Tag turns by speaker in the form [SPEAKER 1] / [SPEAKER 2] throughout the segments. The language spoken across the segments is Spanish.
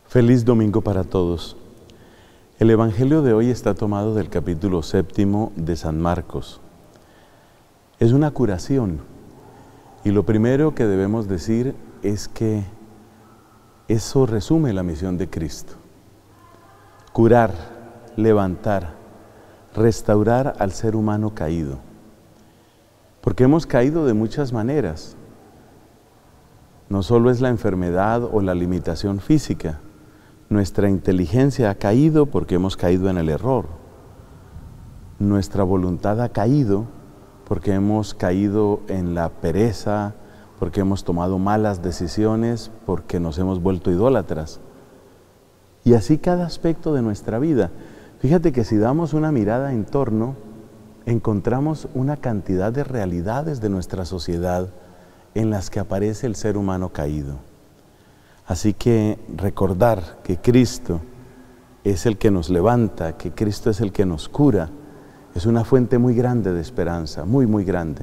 [SPEAKER 1] Feliz domingo para todos. El Evangelio de hoy está tomado del capítulo 7 de San Marcos. Es una curación y lo primero que debemos decir es que eso resume la misión de Cristo. Curar, levantar, restaurar al ser humano caído. Porque hemos caído de muchas maneras. No solo es la enfermedad o la limitación física. Nuestra inteligencia ha caído porque hemos caído en el error. Nuestra voluntad ha caído porque hemos caído en la pereza, porque hemos tomado malas decisiones, porque nos hemos vuelto idólatras. Y así cada aspecto de nuestra vida. Fíjate que si damos una mirada en torno, encontramos una cantidad de realidades de nuestra sociedad en las que aparece el ser humano caído. Así que recordar que Cristo es el que nos levanta, que Cristo es el que nos cura, es una fuente muy grande de esperanza, muy, muy grande.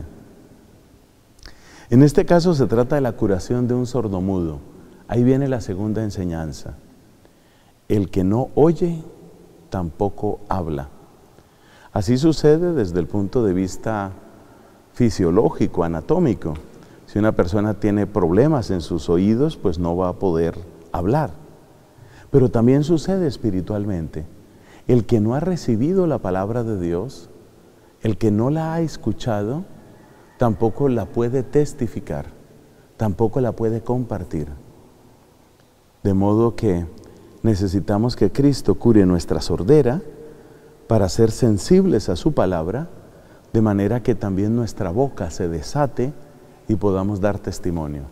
[SPEAKER 1] En este caso se trata de la curación de un sordomudo. Ahí viene la segunda enseñanza. El que no oye, tampoco habla. Así sucede desde el punto de vista fisiológico, anatómico. Si una persona tiene problemas en sus oídos, pues no va a poder hablar. Pero también sucede espiritualmente. El que no ha recibido la palabra de Dios, el que no la ha escuchado, tampoco la puede testificar, tampoco la puede compartir. De modo que necesitamos que Cristo cure nuestra sordera para ser sensibles a su palabra, de manera que también nuestra boca se desate y podamos dar testimonio.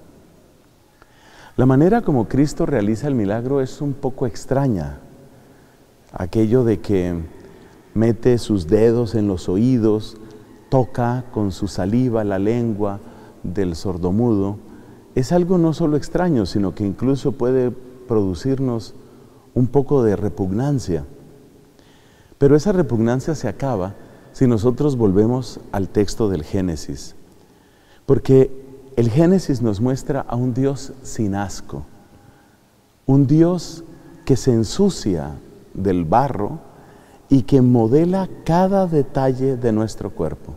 [SPEAKER 1] La manera como Cristo realiza el milagro es un poco extraña. Aquello de que mete sus dedos en los oídos, toca con su saliva la lengua del sordomudo, es algo no solo extraño, sino que incluso puede producirnos un poco de repugnancia. Pero esa repugnancia se acaba si nosotros volvemos al texto del Génesis. Porque el Génesis nos muestra a un Dios sin asco, un Dios que se ensucia del barro y que modela cada detalle de nuestro cuerpo.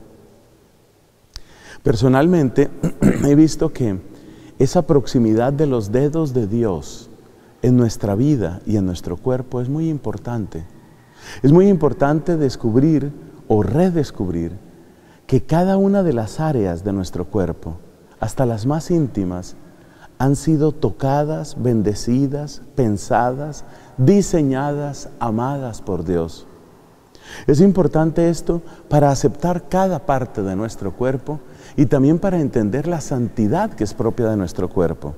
[SPEAKER 1] Personalmente he visto que esa proximidad de los dedos de Dios en nuestra vida y en nuestro cuerpo es muy importante. Es muy importante descubrir o redescubrir que cada una de las áreas de nuestro cuerpo, hasta las más íntimas, han sido tocadas, bendecidas, pensadas, diseñadas, amadas por Dios. Es importante esto para aceptar cada parte de nuestro cuerpo y también para entender la santidad que es propia de nuestro cuerpo.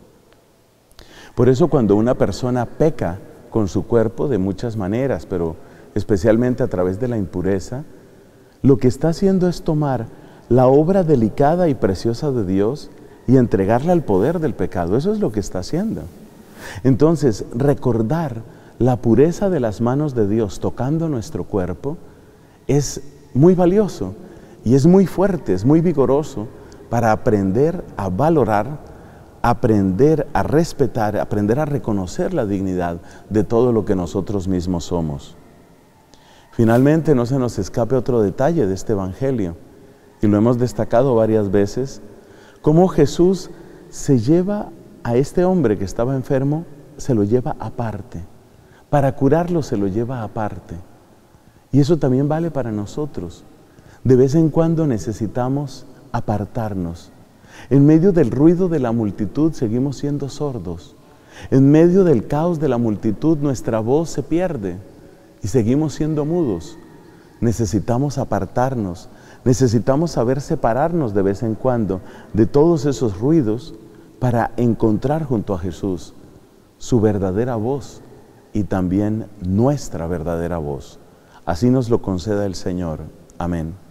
[SPEAKER 1] Por eso cuando una persona peca con su cuerpo de muchas maneras, pero especialmente a través de la impureza, lo que está haciendo es tomar la obra delicada y preciosa de Dios y entregarla al poder del pecado. Eso es lo que está haciendo. Entonces, recordar la pureza de las manos de Dios tocando nuestro cuerpo es muy valioso y es muy fuerte, es muy vigoroso para aprender a valorar, aprender a respetar, aprender a reconocer la dignidad de todo lo que nosotros mismos somos. Finalmente, no se nos escape otro detalle de este Evangelio, y lo hemos destacado varias veces, cómo Jesús se lleva a este hombre que estaba enfermo, se lo lleva aparte. Para curarlo se lo lleva aparte. Y eso también vale para nosotros. De vez en cuando necesitamos apartarnos. En medio del ruido de la multitud seguimos siendo sordos. En medio del caos de la multitud nuestra voz se pierde y seguimos siendo mudos. Necesitamos apartarnos, necesitamos saber separarnos de vez en cuando de todos esos ruidos para encontrar junto a Jesús su verdadera voz y también nuestra verdadera voz. Así nos lo conceda el Señor. Amén.